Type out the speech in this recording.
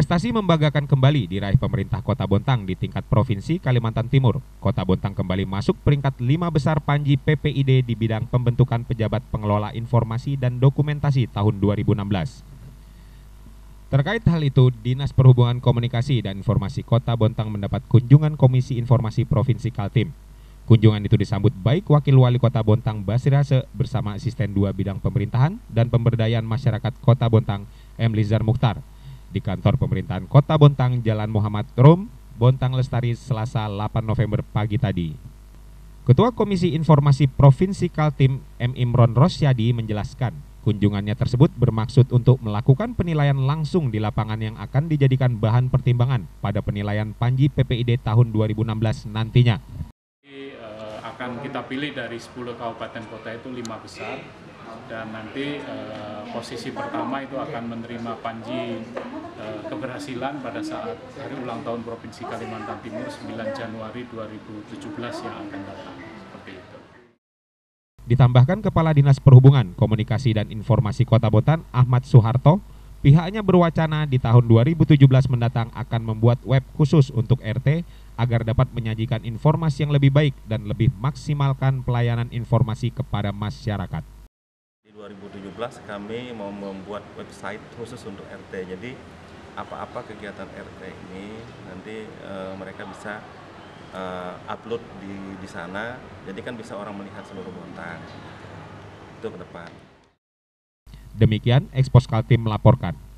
Prestasi membanggakan kembali diraih pemerintah Kota Bontang di tingkat Provinsi Kalimantan Timur. Kota Bontang kembali masuk peringkat 5 besar Panji PPID di bidang pembentukan pejabat pengelola informasi dan dokumentasi tahun 2016. Terkait hal itu, Dinas Perhubungan Komunikasi dan Informasi Kota Bontang mendapat kunjungan Komisi Informasi Provinsi Kaltim. Kunjungan itu disambut baik Wakil Wali Kota Bontang Basirase bersama Asisten 2 Bidang Pemerintahan dan Pemberdayaan Masyarakat Kota Bontang M. Lizar Mukhtar di kantor pemerintahan Kota Bontang, Jalan Muhammad Rom, Bontang Lestari, Selasa 8 November pagi tadi. Ketua Komisi Informasi Provinsi Kaltim M. Imron Rosyadi menjelaskan, kunjungannya tersebut bermaksud untuk melakukan penilaian langsung di lapangan yang akan dijadikan bahan pertimbangan pada penilaian Panji PPID tahun 2016 nantinya. Akan kita pilih dari 10 kabupaten kota itu 5 besar, dan nanti posisi pertama itu akan menerima Panji keberhasilan pada saat hari ulang tahun Provinsi Kalimantan Timur 9 Januari 2017 yang akan datang. Seperti itu. Ditambahkan Kepala Dinas Perhubungan, Komunikasi dan Informasi Kota Bontang Ahmad Suharto, pihaknya berwacana di tahun 2017 mendatang akan membuat web khusus untuk RT agar dapat menyajikan informasi yang lebih baik dan lebih maksimalkan pelayanan informasi kepada masyarakat. Di 2017 kami mau membuat website khusus untuk RT. Jadi apa-apa kegiatan RT ini nanti mereka bisa upload di sana. Jadi kan bisa orang melihat seluruh Bontang. Itu ke depan. Demikian Expos Kaltim melaporkan.